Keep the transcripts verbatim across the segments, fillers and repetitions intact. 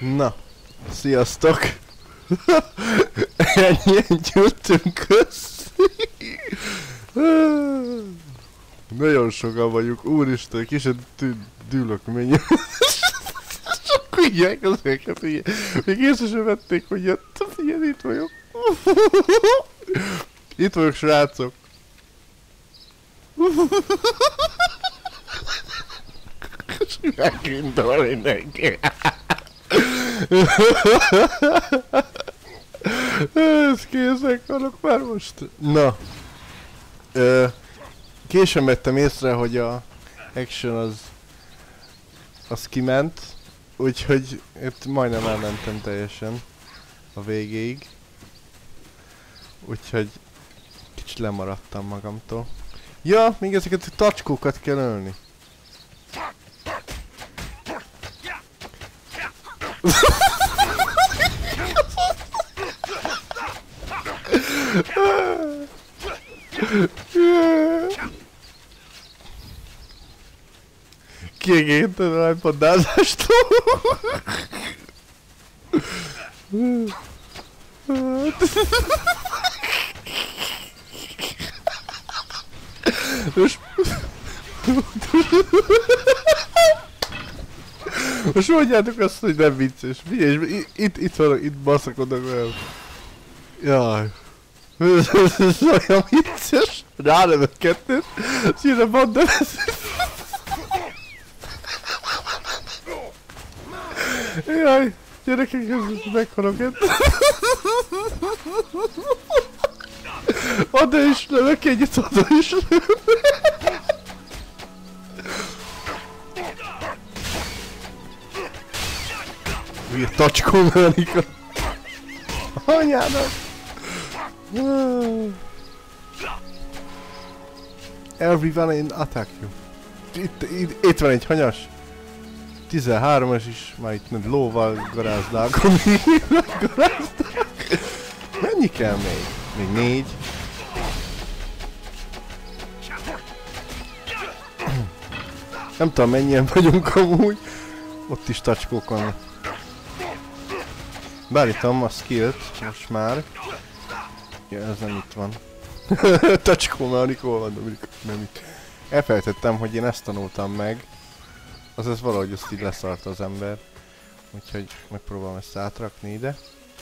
Na, sziasztok! Ennyien gyűltünk össze. Nagyon sokan vagyunk, úristen, kicsit dűlök, menjünk. Csak ügyek ezeket, figyelj. Még észre sem vették, hogy jöttem, figyelj, itt vagyok. Itt vagyok, srácok. És megindul mindenki. Ez készek vannak már most. Na. Ö, későn vettem észre, hogy a action az az kiment. Úgyhogy itt majdnem elmentem teljesen a végéig. Úgyhogy kicsit lemaradtam magamtól. Ja, még ezeket a tacskókat kell ölni. Kiegészíted a iPod-dázástól. Most... Most mondjátok azt, hogy nem vicces. Figyelj, itt, itt vannak, itt baszakodnak olyan. Jaj. Ez olyan vicces. Rálövök kettőt. Szíre van, de ez... Jaj, gyerekek, ez meghalok itt. Oda is lövök egyet, oda is lövök. Ugye tacskó mechanika. Anyának. Everyone in attack you. Itt, itt, itt van egy hanyas. tizenhármas is, már itt nem lóval garázdálkodni. Mennyi kell még? Még négy. Nem tudom mennyien vagyunk amúgy. Ott is tacskók vannak. Beállítom a skillt most már. Ja, ez nem itt van. Tacskó mechanika, hol van, Dominika? Nem itt. Elfelejtettem, hogy én ezt tanultam meg. Azaz valahogy azt így leszart az ember. Úgyhogy megpróbálom ezt átrakni ide.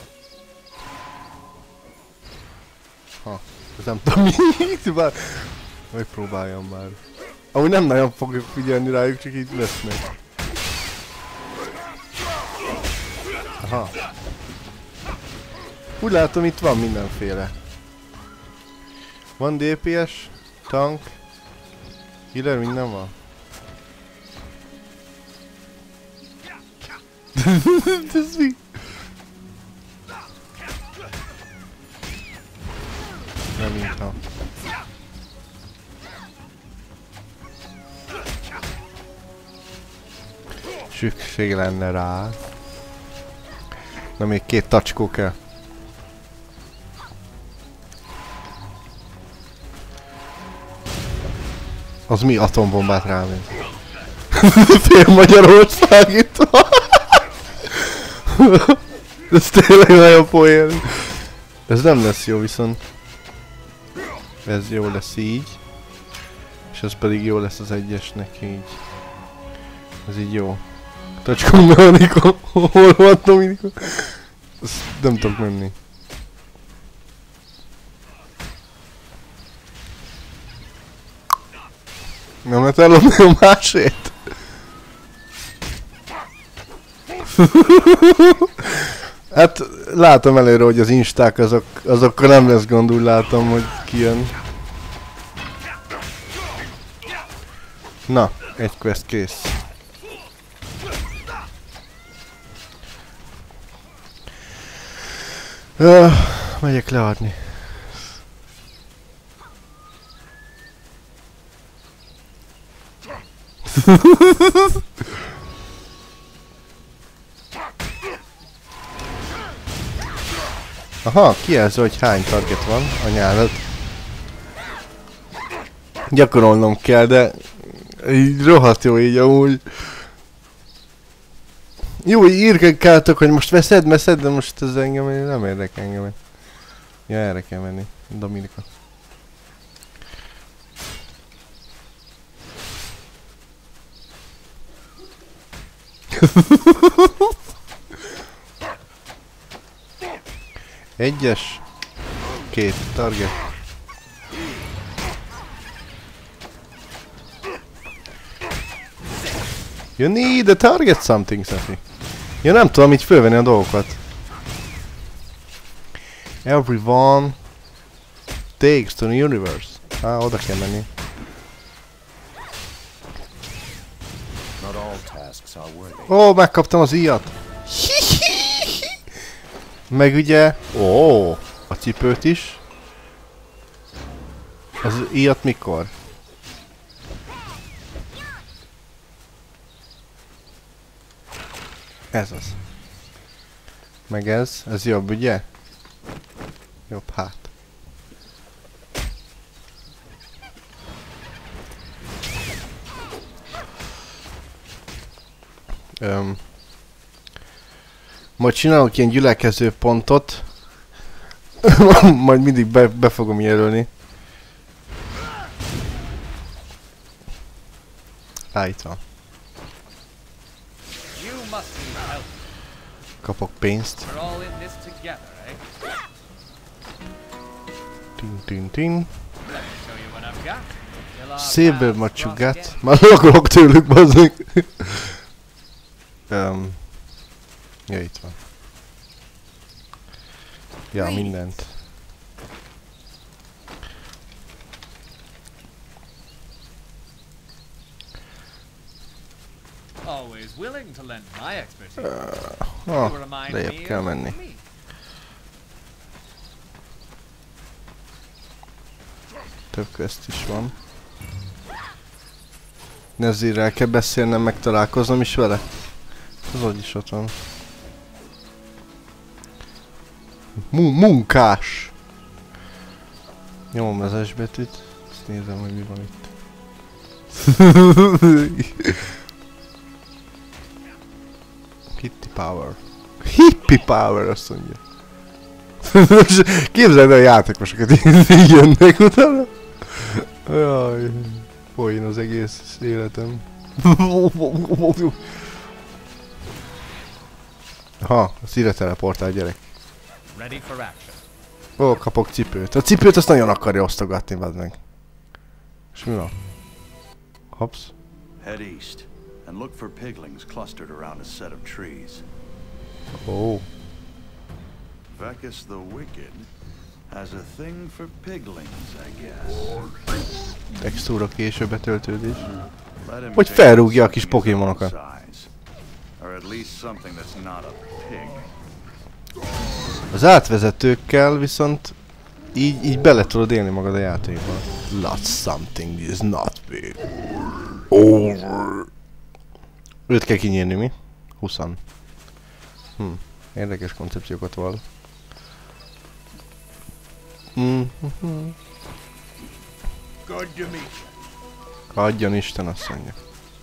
Ha, ez nem tudom mi, bár... Megpróbáljam már. Amúgy nem nagyon fogok figyelni rájuk, csak így lesznek. Aha. Úgy látom, itt van mindenféle. Van dé pé es, tank, healer, minden van. Ez mi? Nem mintha. Szükség lenne rá. Na még két tacskó kell. Az mi atombombát rám? Fél Magyarország itt van. Ez tényleg nagyon poén. Ez nem lesz jó viszont. Ez jó lesz így. És ez pedig jó lesz az egyesnek így. Ez így jó. Tacskó mechanika. Hol van Dominika? Ezt nem tudok menni. Nem lehet ellopni a másét? Hát látom előre, hogy az insták azok, azokkal nem lesz gond, úgy látom, hogy kijön. Na, egy quest kész. Uh, megyek leadni. Aha, kijelző, hogy hány target van a nyálat. Gyakorolnom kell, de így rohadt jó így amúgy. Jó, hogy írkáltok, hogy most veszed, veszed, de most ez engem nem érdekel engem. Ja, erre kell menni. Dominika. Egyes. Két target. You need to target something, Szefi. Ja, nem tudom így fölvenni a dolgokat. Everyone takes to the universe. Á, oda kell menni. Ó, oh, megkaptam az íjat. Meg ugye... Ó, oh, a cipőt is. Az íjat mikor? Ez az. Meg ez. Ez jobb, ugye? Jobb, hát. Öm. Majd csinálok ilyen gyülekező pontot. Majd mindig be, be fogom jelölni. Á, itt van. Kapok pénzt. Tin tin tin. Szívből macsugát. Már lakolok tőlük, bazdmeg. um, ja, itt van. Ja, mindent. Uh, oh, lejjebb kell menni. Több quest is van. Nezirrel kell beszélnem, meg találkoznom is vele. Az hogy is ott van. Mun munkás! Nyomom az S betűt. Azt nézem, hogy mi van itt. Kitty Power. Hippie Power, azt mondja. Képzeld el a játékosokat, így jönnek utána. Jaj, folyjon az egész életem. Aha, az ide teleportál, gyerek. Ó, kapok cipőt. A cipőt azt nagyon akarja osztogatni, vedd meg. És mi van? Hops. Head east and look for piglings clustered around a set of trees. Oh. Vecus the Wicked has a thing for piglings, I guess. Textúra később betöltődés. Hogy felrúgja a kis pokémonokat. Or at least something that's not a pig. Az átvezetőkkel viszont így, így bele tudod élni magad a játékba. Lots something is not big. Over. Őt kell kinyírni, mi? Huszan. Hm. Érdekes koncepciókat val. Mm-hmm. Adjon Isten, azt mondja.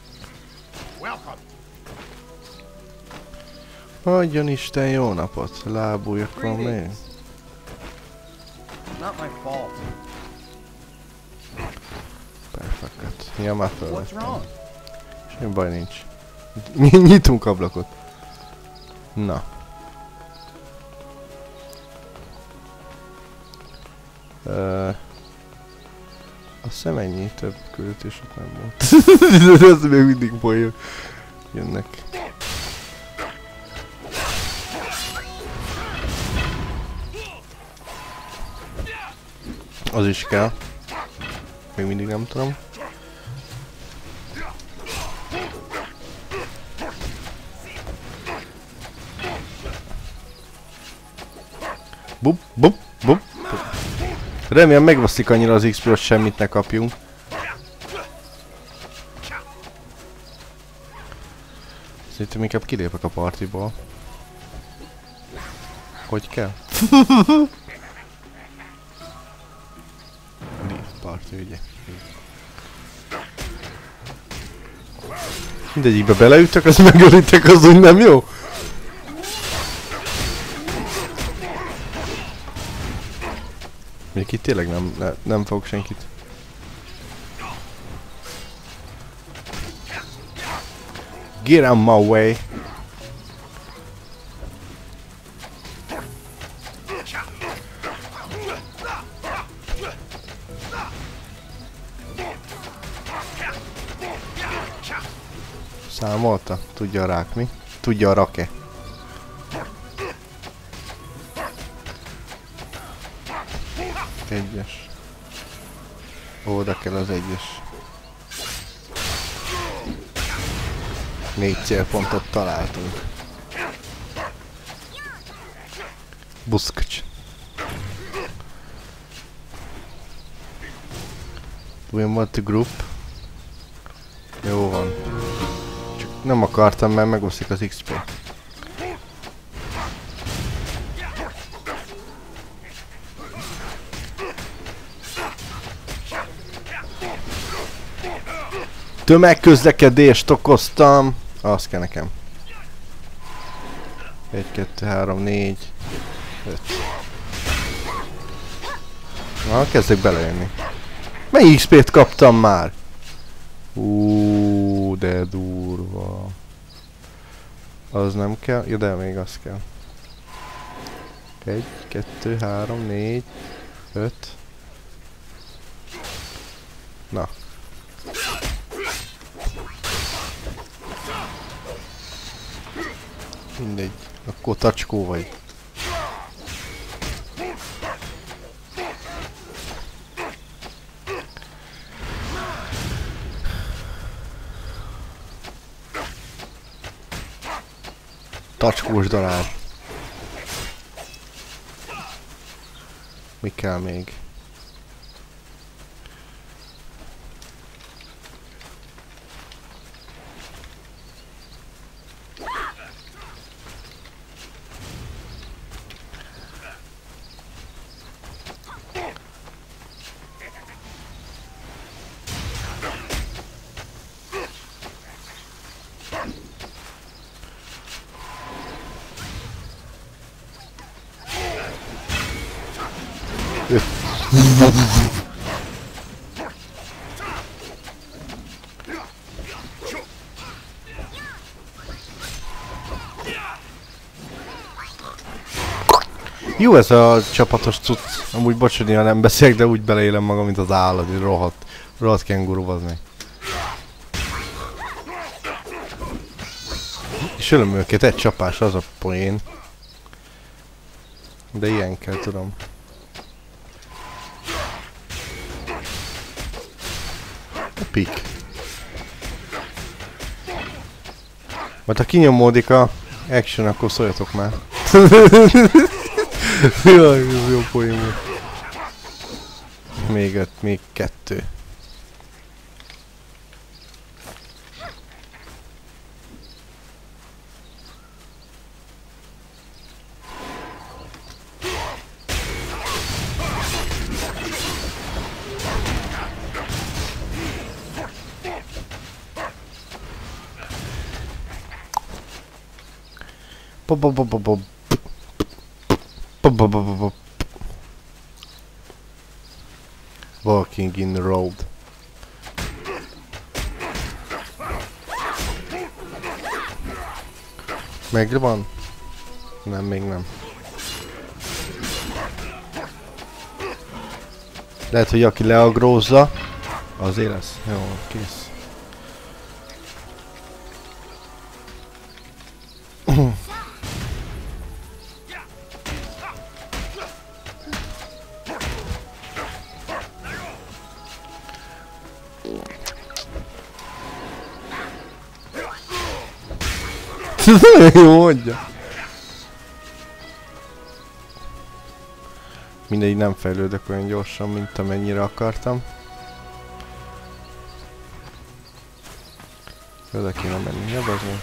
Adjon Isten jó napot, lábúj akkor még. Perfekt. Ja, már felvettem. Semmi baj nincs. Nyitunk ablakot. Na. Uh, azt hiszem ennyi, több küldetés ott nem volt. Ez még mindig bolyog. Jönnek. Az is kell. Még mindig nem tudom. Bup, bup, bup. Remélem megvasztik annyira az X P-t, hogy semmit ne kapjunk. Szerintem inkább kilépek a partiból. Hogy kell? Leave party, ugye? Mindegyikbe beleütök, azt megölitek, az úgy nem jó? Még itt tényleg nem, ne, nem fog senkit. Get on my way! Számolta? Tudja a rák mi? Tudja a rake. Egyes. Ó, oda kell az egyes. Négy célpontot találtunk. Buszkcs. We want to group. Jó van. Csak nem akartam, mert megoszik az iksz pé. Tömegközlekedést okoztam! Azt kell nekem. egy, kettő, három, négy, öt. Na, kezdek belejönni. Mennyi iksz pét kaptam már? Úúúú, de durva. Az nem kell? Ja, de még az kell. egy, kettő, három, négy, öt. Na. Mindegy. Akkor tacskó vagy. Tacskós darál. Mi kell még? Jó ez a csapatos cucc. Amúgy bocs, hogy nem beszélek, de úgy beleélem magam, mint az állat, hogy rohadt, rohadt kenguru az meg. És ölöm őket, egy csapás, az a poén. De ilyen kell, tudom. Pik. Majd ha kinyomódik a action, akkor szóljatok már. Jaj, ez jó poén volt. Még öt, még kettő. Pop pop pop pop pop. Pop pop pop pop. Walking in the road. Megvan? Nem, még nem. Lehet, hogy aki leagrózza, azért lesz. Jó, kész. Jó mondja. Mindegy, nem fejlődök olyan gyorsan, mint amennyire akartam. Oda kéne menni, jabazni.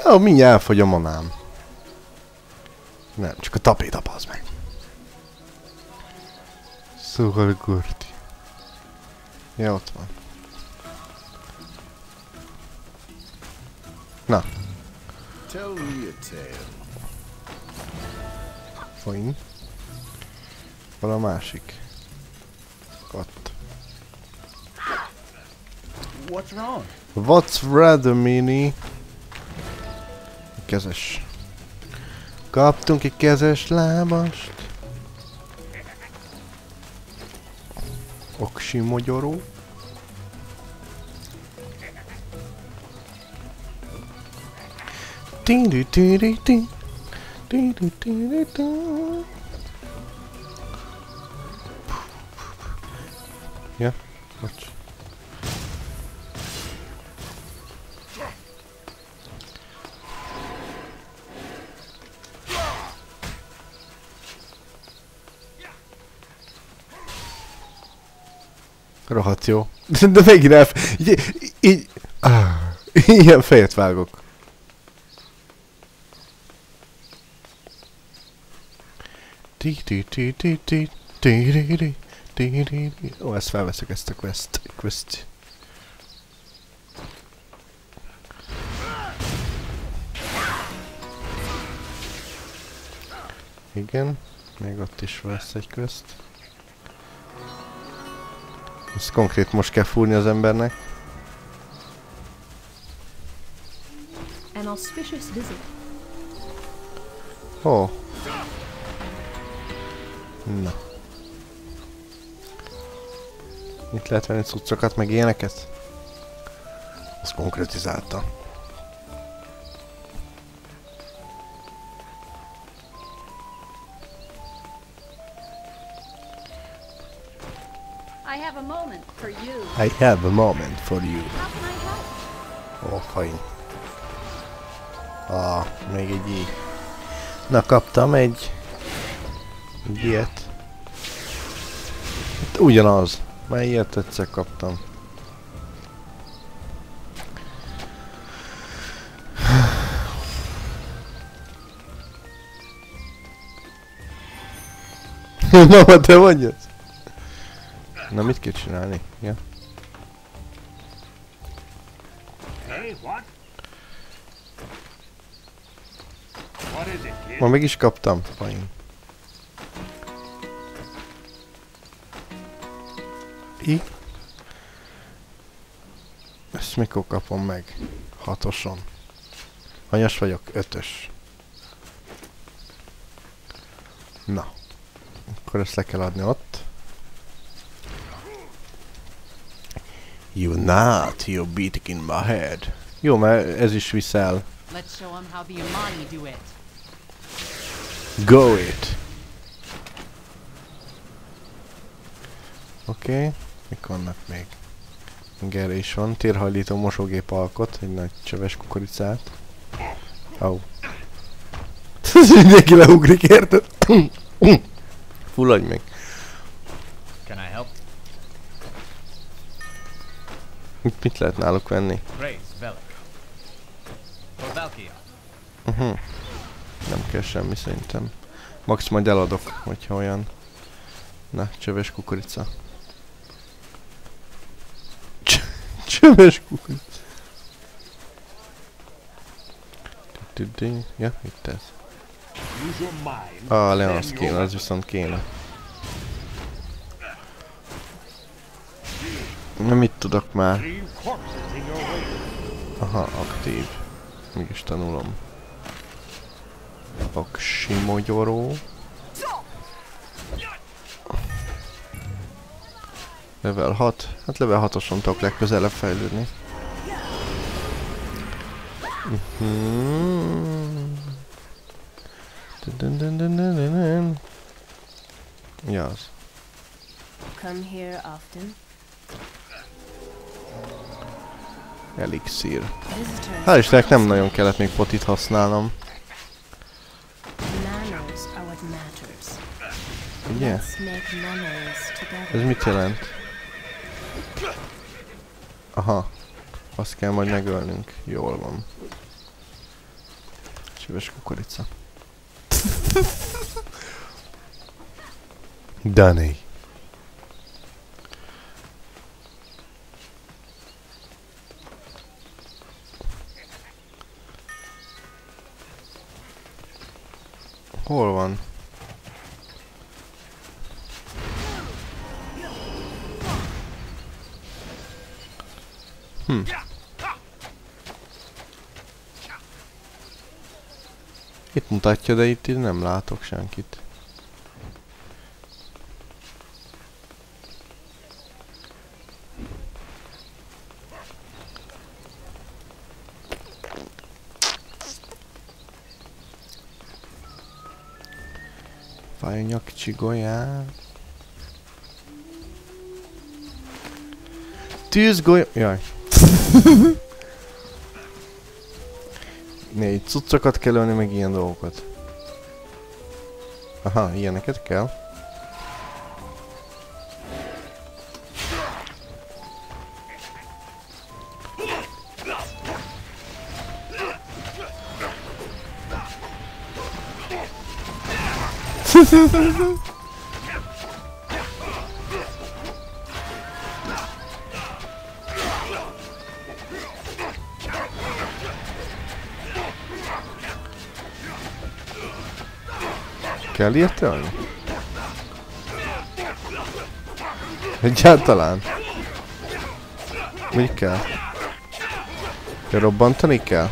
Ó, mindjárt elfogy a manám. Nem, csak a tapéta, bazd meg. Szóval Gordi. Ja, ott van. Na. Tell me a tale. Fine. Hol a másik? Ott. What's wrong? What's rather mini? Kezes. Kaptunk egy kezes lábast. Oksi mogyoró. Ti-di-ti-di-ti. Ti-di-ti-di-ti. Ja, bocs. Rohadt jó. De, de megint elf... Így... így ah, ilyen fejet vágok. Ó, ezt felveszek, ezt a quest. quest. Igen, még ott is lesz egy quest. Ez konkrét most kell fúrni az embernek. An auspicious visit. Ó. Oh. Na. Itt lehet venni cuccokat, meg ilyeneket? Azt konkrétizálta. I have a moment for you. I have a moment for you. How can I help? Ó, oh, fajn. Ah, még egy így. Na, kaptam egy... egy ilyet. Hát ugyanaz. Már ilyet egyszer kaptam. Mama, te vagy ez? Na, mit kell csinálni? Ja. Hey, what? What is it, kid? Ma meg is kaptam. Fajn. I? Ezt mikor kapom meg? Hatoson. Hanyas vagyok? Ötös. Na. Akkor ezt le kell adni ott. You not, you're beating in my head. Jó, mert ez is viszel. Let's show them how the Imani do it. Go it! Oké, okay. Mik vannak még? Gerre is van, térhajlító mosógép alkot, egy nagy csöves kukoricát. Au. Oh. Mindenki leugrik, érted? Fulladj meg. Can I help? Mit, mit lehet náluk venni? Praise, Velik. For Valkia. Uh-huh. Nem kell semmi szerintem. Max majd eladok, hogyha olyan. Na, csöves kukorica. Csöves kukorica. Ja, itt ez. Ah, Leon's kéne, az viszont kéne. Na, mit tudok már? Aha, aktív. Mégis tanulom. Oksi mogyoró. Level hat. Hát level hatoson tudok legközelebb fejlődni. Ja, az. Come here often. Elixír. Visitors. Hál' Istennek nem nagyon kellett még potit használnom. Manners are what matters. Ugye? Let's make memories together. Ez mit jelent? Aha. Azt kell majd megölnünk. Jól van. Csöves kukorica. Danny. Hol van? Hm. Itt mutatja, de itt, itt nem látok senkit. Fájnyak csigolyán. Tűzgolyó... Jaj. Négy cuccokat kell ölni, meg ilyen dolgokat. Aha, ilyeneket kell. Kell ilyet ölni? Egyáltalán? Mi kell? Kell robbantani kell?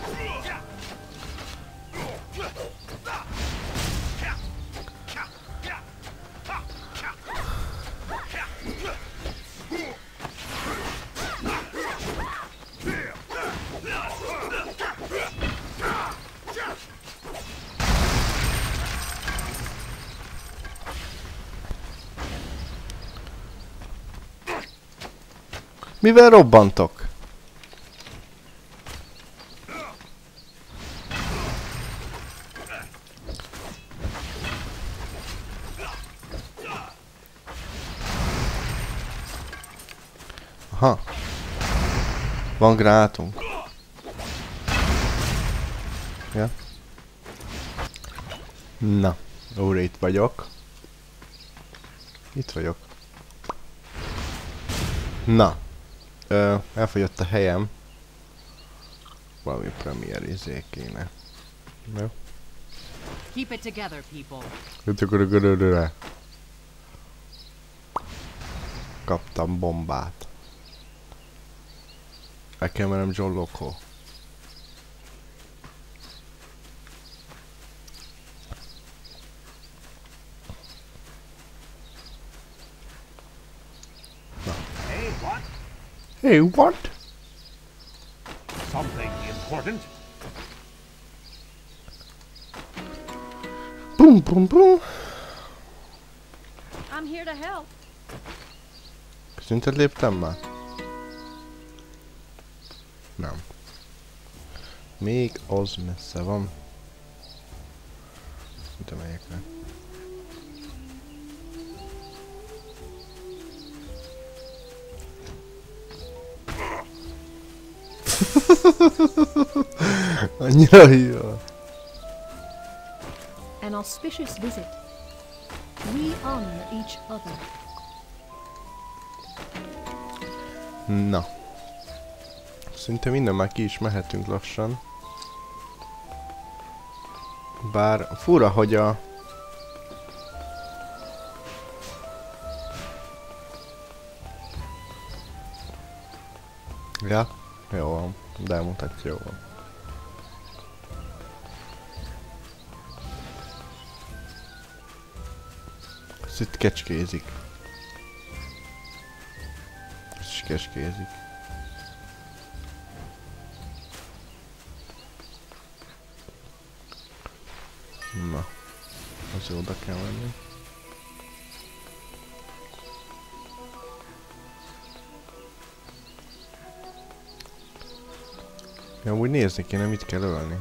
Mivel robbantok? Aha. Van gránátunk. Ja. Na. Óra, itt vagyok. Itt vagyok. Na. Ö, elfogyott a helyem. Valami premier izé kéne. Jó? Keep it together, people. Kaptam bombát. El kell mennem John Loco. Hey, what? Hey, what? Something important? Boom, boom, boom. I'm here to help. Szintet léptem már? Nem. Még az messze van. Szinte megyek le. Annyira jó. An auspicious visit. We honor each other. Na. Szinte minden már ki is mehetünk lassan. Bár fura, hogy a... Ja, jó van. De mutatja, jó van. Ez itt kecskézik. Ez is kecskézik. Na, azért oda kell menni. Ja, úgy nézni kéne, mit kell ölni.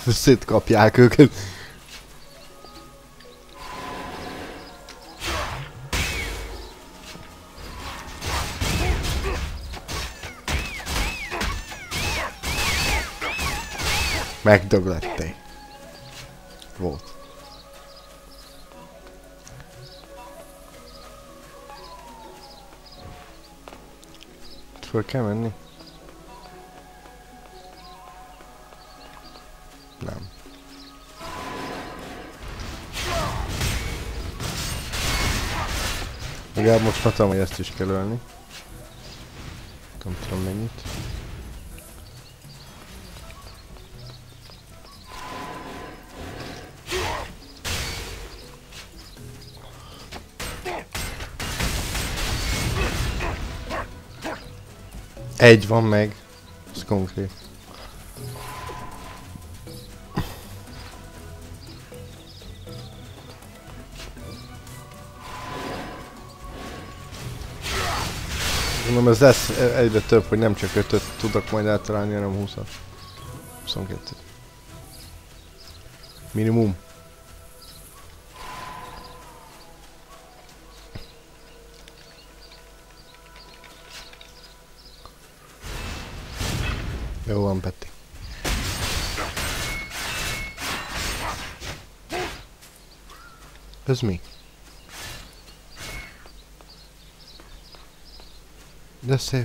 szétkapják őket. Megdöglették. Volt. Föl kell menni? Nem. Legalább most hatalom, hogy ezt is kell ölni. Nem tudom mennyit. Egy van meg. Ez konkrét. Mondom, ez lesz egyre több, hogy nem csak ötöt tudok majd eltalálni, hanem húszat. huszonkettőt. Minimum. Jó van, Peti. Ez mi? De szép.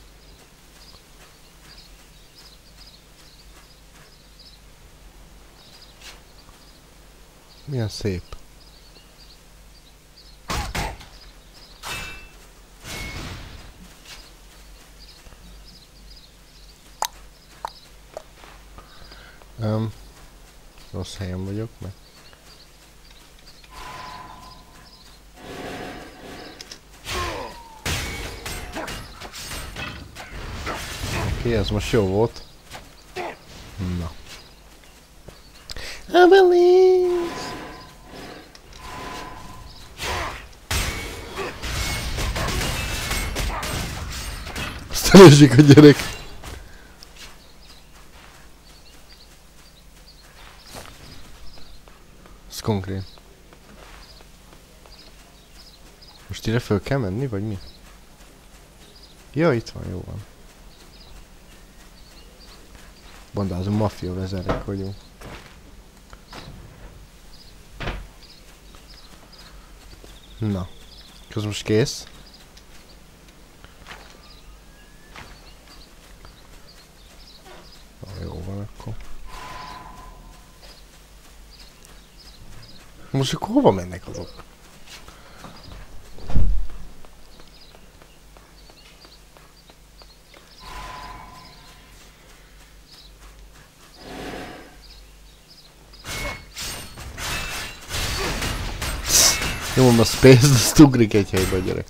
Milyen szép. Um, rossz helyen vagyok, mert... Oké, okay, ez most jó volt. Na. I believe. Aztán esik a gyerek. Ez konkrét. Most ide föl kell menni, vagy mi? Ja, itt van, jó van. Bandázó maffia vezerek vagyunk. Na. Ez most kész. Ah, jó van akkor. Most akkor hova mennek azok? Nyomom a space-t, azt ugrik egy helybe a gyerek.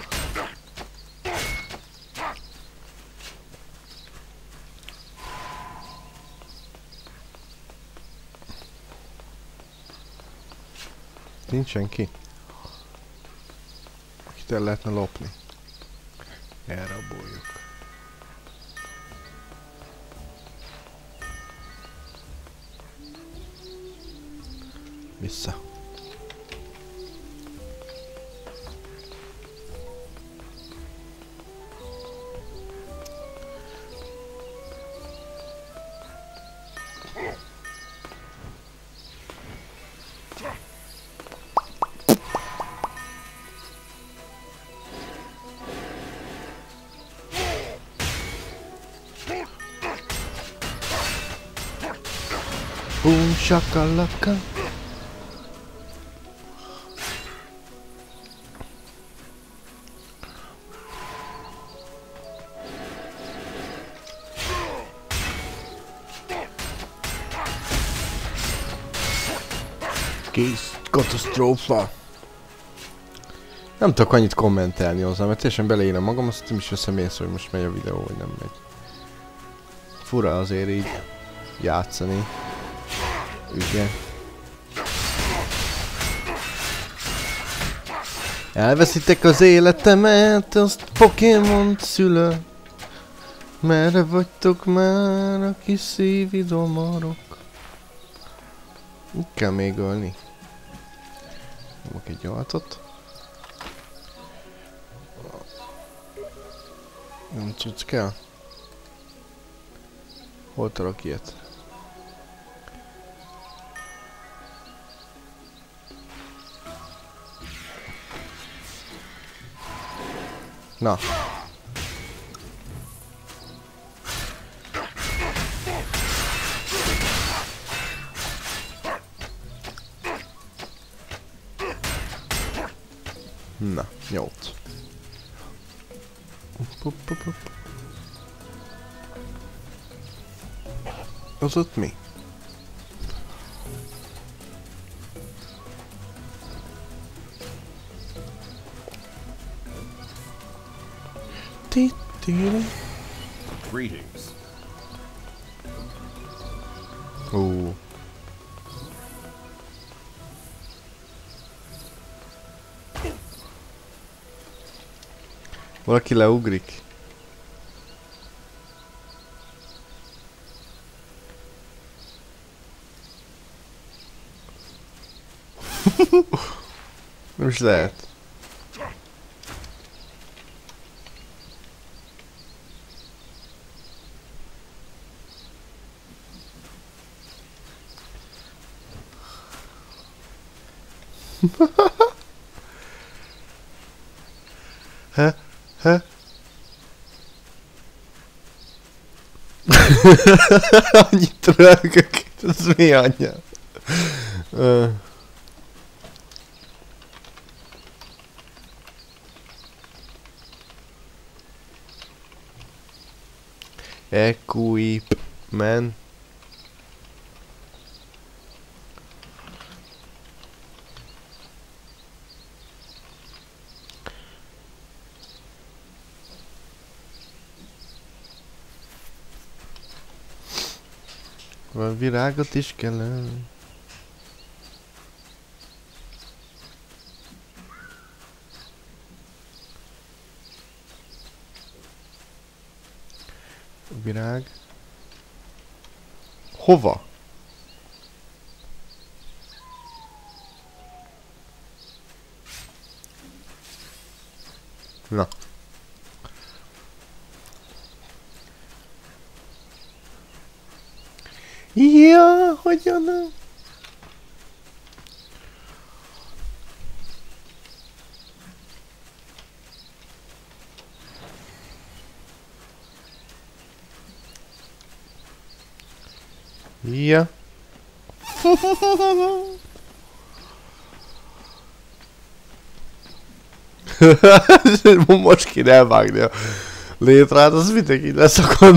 Nincs senki. Akit el lehetne lopni. Elraboljuk. Vissza. Boom shakalaka. Kész katasztrófa. Nem tudok annyit kommentelni hozzá, mert teljesen beleírem magam, azt nem is veszem észre, hogy most megy a videó, vagy nem megy. Fura azért így játszani. Igen. Elveszitek az életemet, azt Pokémon szülő. Merre vagytok már, a kis szívidomarok? Mit kell még ölni? Nyomok egy altot. Nem cucc kell? Hol tarok ilyet? Na. Na, nyolc. Up, up, up, up. Az ott mi? Greetings. Ó. Valaki leugrik. Nem is lehet. Ha? Ha? Annyit rögök, ez mi anyja? Uh. Equipment. Van virágot is kell. Virág. Hova? Na. Ja, hogyan? Ja. Most kéne elvágni a létrát, az mindenki leszakad.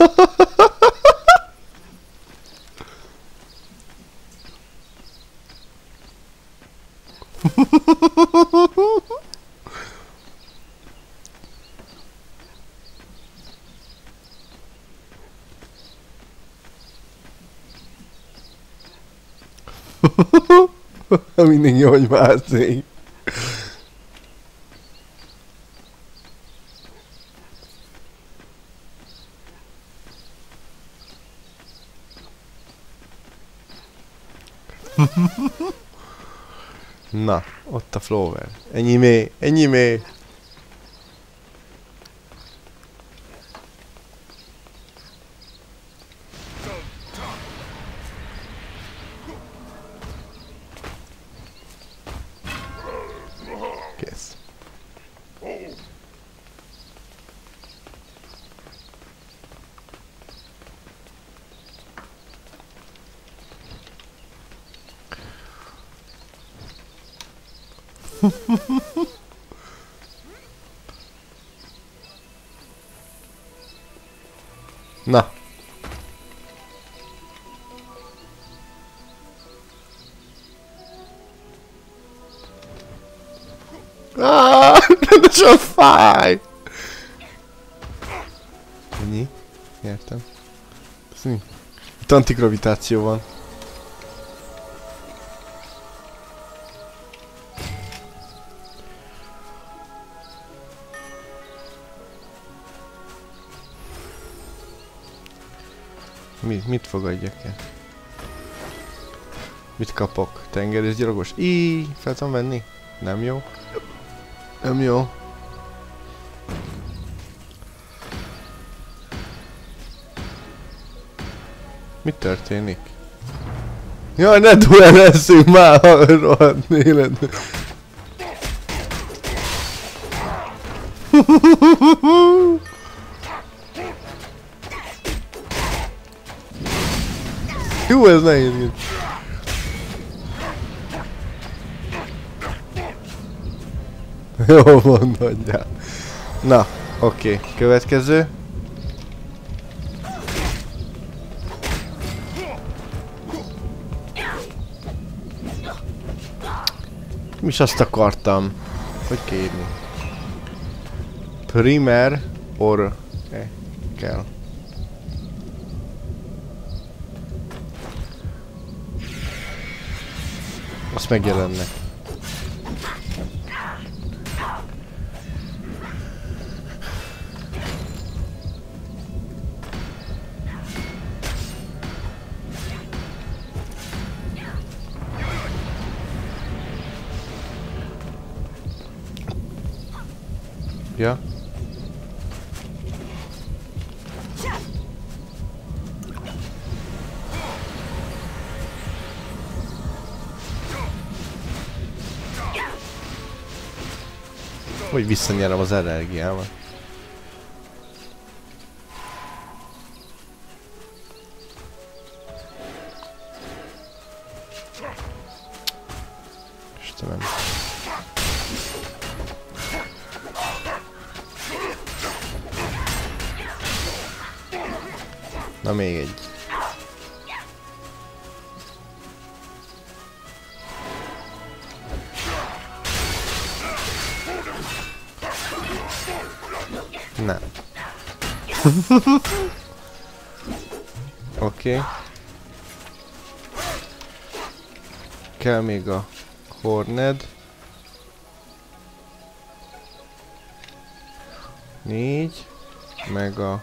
Mindenki hogy mászik. Na, ott a flower. Ennyi mé, ennyi mé. Kész. Na. Ah, rendesen fáj! Ennyi? Értem. Itt antigravitáció van. Mit, mit fogadjak el? Mit kapok? Tengerészgyalogos? Íííí, fel tudom venni? Nem jó? Nem jó. Mi történik? Jaj, ne duellezzünk már, rohadt életben. Jó, ez nehéz. Jó mondod. Na, oké, okay. Következő. Mi is azt akartam. Hogy kérni? Primer or... Eh, kell. Azt megjelennek. Ja. Hogy visszanyerem az energiámat. Istenem. Na még egy. Nem. Oké. Okay. Kell még a Horned. Négy. Meg a...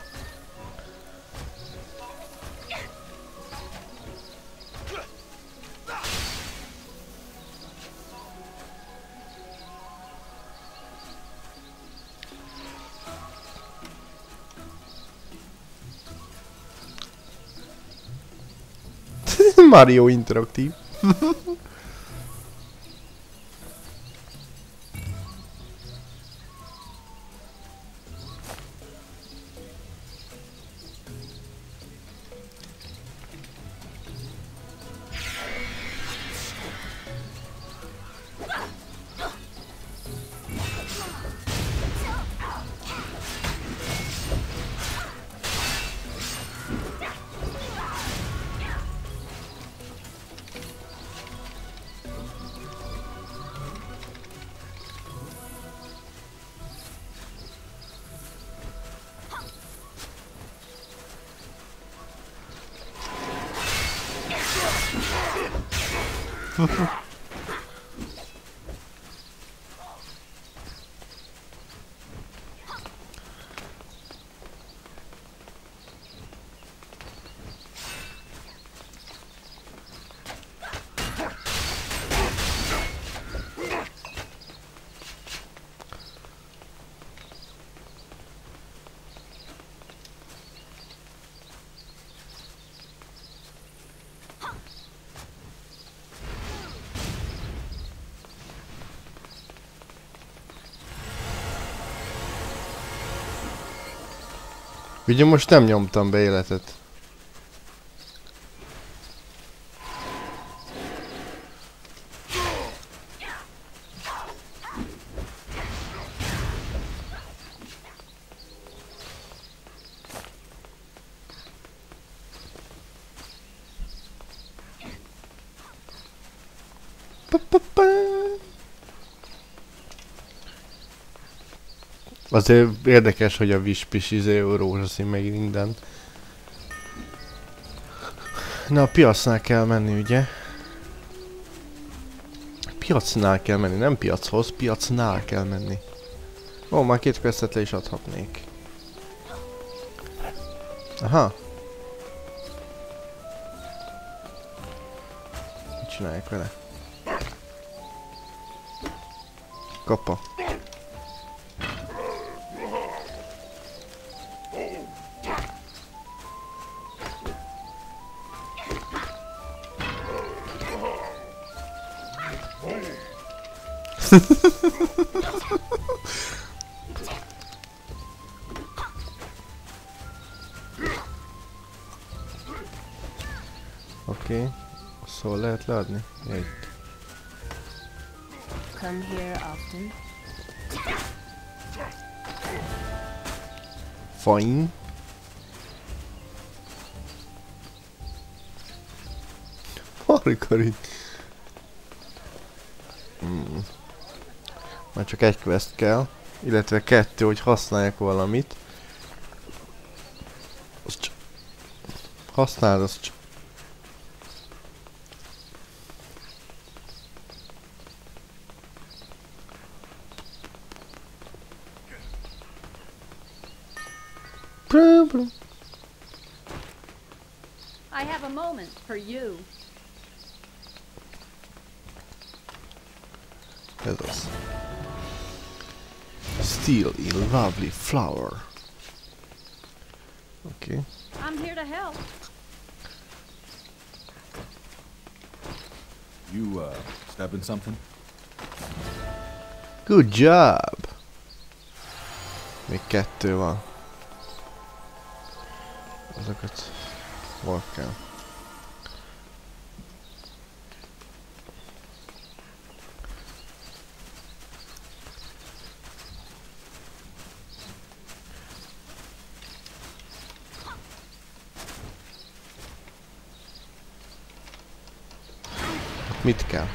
Mario interaktív. Ugye most nem nyomtam be életet. Azért érdekes, hogy a Wispis izé rózsaszín meg minden. Na a piacnál kell menni, ugye? Piacnál kell menni, nem piachoz, piacnál kell menni. Ó, már két questet le is adhatnék. Aha. csinálják vele. Kapa. Oké, okay. Szóval lehet leadni? Egy. Come here often. Fine. Margarit. Hmm. Már csak egy quest kell, illetve kettő, hogy használják valamit. Azt csak... Használd, azt csak... Problem. I have a moment for you. Ez az. Still a lovely flower. Okay. I'm here to help. You, uh, snapping something? Good job! Még kettő van. Azokat hol kell? Mit kell?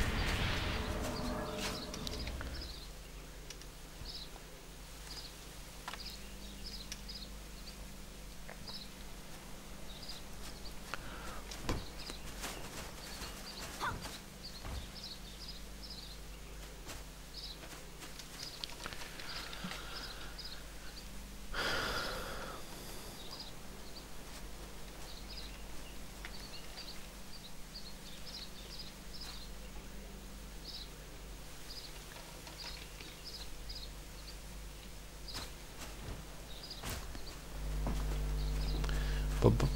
Bup, bup.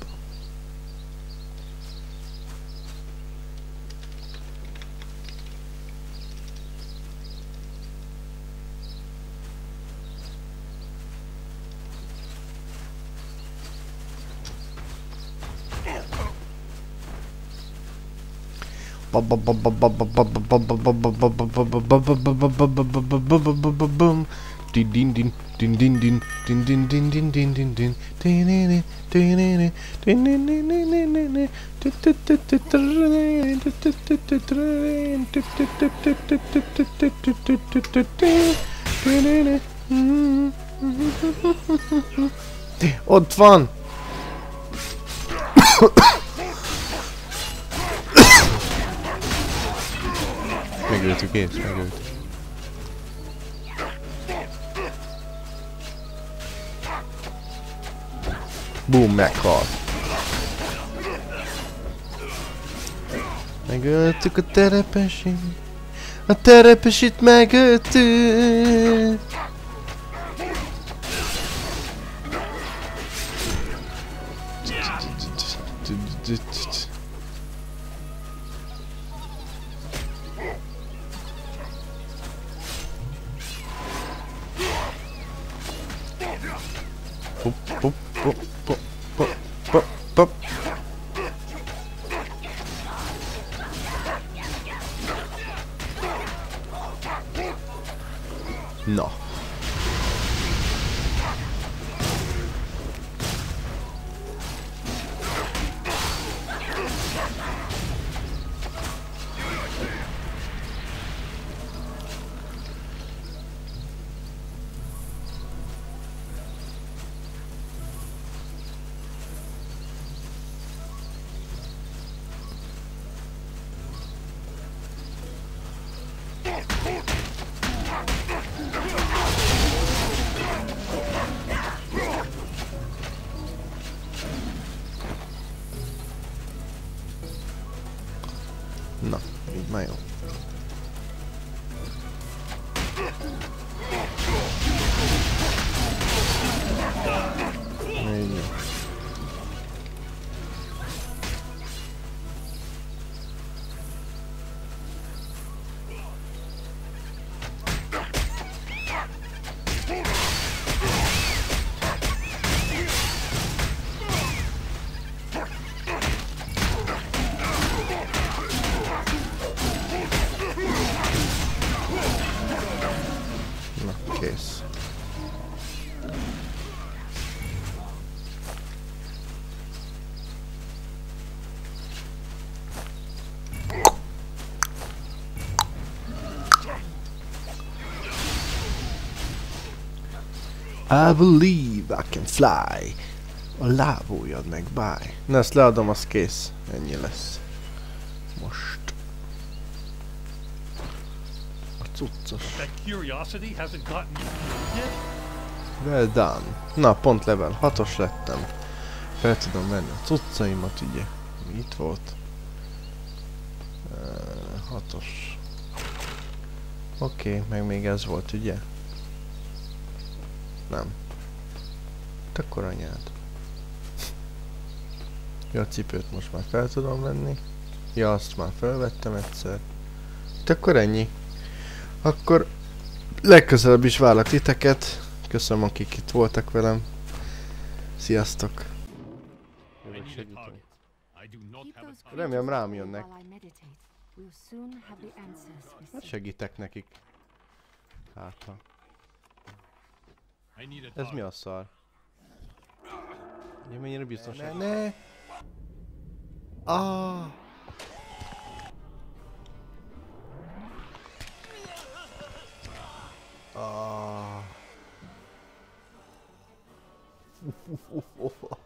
Din din din din din din din din din din din din din ott van! Megöltük, és megöltük. Boom, meghalt. Megöltük a terepesit. A terepesit megöltük. Pop, pop, pop, pop, pop, pop, pop. Na. Na, így már jó. Így jó. Na, kész. I believe I can fly. A lábújad meg, bye. Na, ezt leadom, az kész. Ennyi lesz. Most. A cuccos. That curiosity hasn't gotten you yet? Well done. Na, pont level hatos lettem. Fel tudom venni a cuccaimat, ugye. Mi itt volt? Uh, hatos. Oké, okay, meg még ez volt, ugye? Nem. Te akkor anyád. Ja, a cipőt most már fel tudom venni. Ja, azt már felvettem egyszer. Te akkor ennyi. Akkor legközelebb is várlak titeket. Köszönöm, akik itt voltak velem. Sziasztok. Jövök segíteni. Remélem rám jönnek. Hát segítek nekik. Hát ha. Ez mi a szar? Ugye mennyire biztos? Ne, ne! Ah! Ah!